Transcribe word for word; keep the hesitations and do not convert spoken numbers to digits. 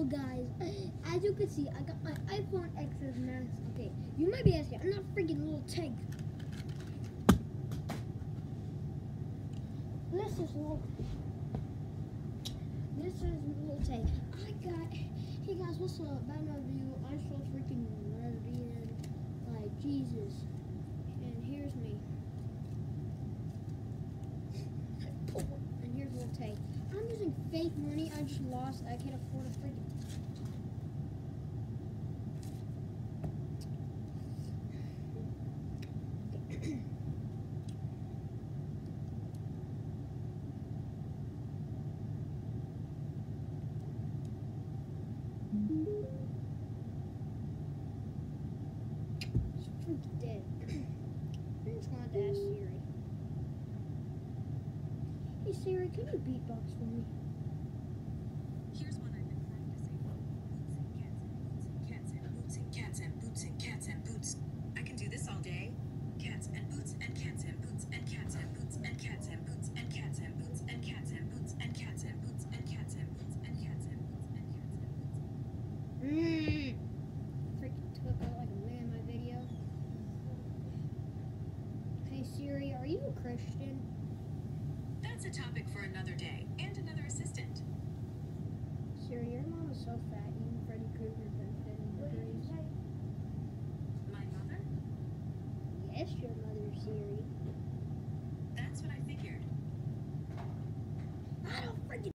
guys, as you can see, I got my iPhone X S Max. Okay, you might be asking, I'm not freaking little tank. This is little. This is little tank. I got. Hey guys, what's up? Bad enough view. I'm so freaking nerdy and like Jesus. And here's me. And here's little tank. I'm using fake money. I just lost. I can't afford a freaking. It's freaking dead. I just wanted to ask Siri. Hey Siri, can you beatbox for me? Here's one I've been practicing. Boots and cats and boots and cats and boots and cats and boots. I can do this all day. Cats and boots and cats and boots and cats and boots and cats and boots and cats and boots and cats and boots and cats and boots and cats and boots and cats and boots and cats and boots. Mmm. Freaking took out like a win in my video. Hey Siri, are you a Christian? That's a topic for another day and another assistant. Siri, your mom is so fat.